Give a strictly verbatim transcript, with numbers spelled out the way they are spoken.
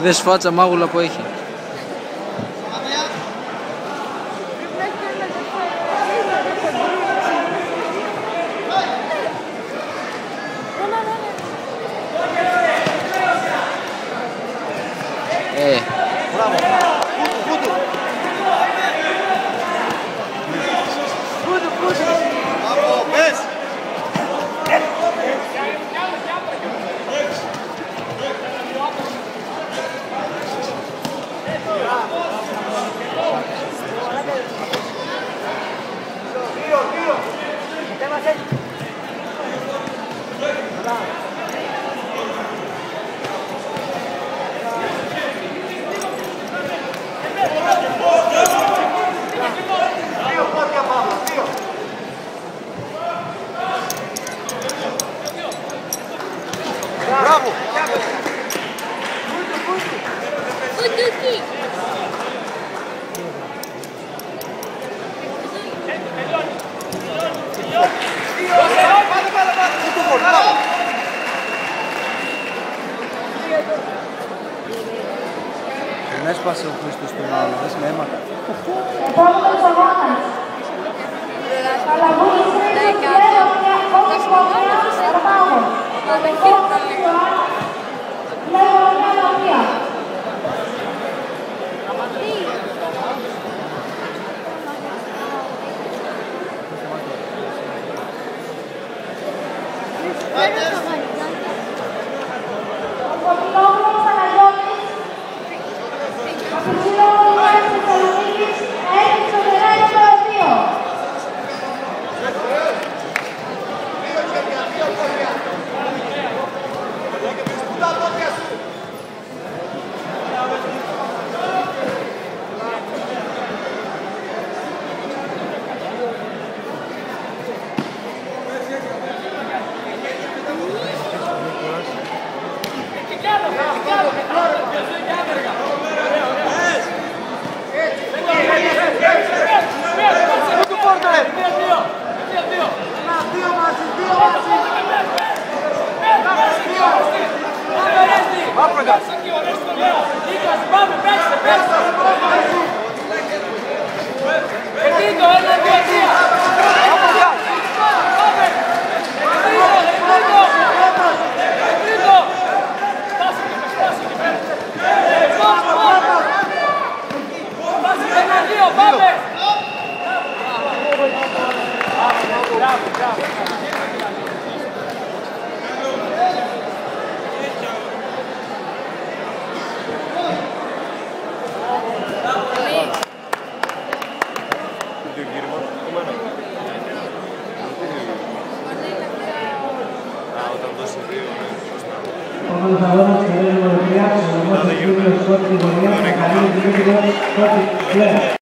Δες φάτσα μάγουλα που έχει. Ε. Μπράβο. Πούτου, πούτου. Μπράβο, πες. Μπράβο! Κουντούκι! Δεν έσπασε ο Χρήστος τον άλλο, δες με αίματα. Επόμενος αγώνας. Καλαβούλης Χρήστος Λέβαια, όπως ποδέλος Αρμάγος. Επόμενος Ιωάννης Λέβαια Λαβία. Ο Κοντινόγλος Παναγιώτης. Καπουσίνογλος Ιωάννης Θεσσαλονίκης. Έριξε ο Δεράγιος Παραδείο. Los abonos que deben volver a los demás estudios, corte y gobierno,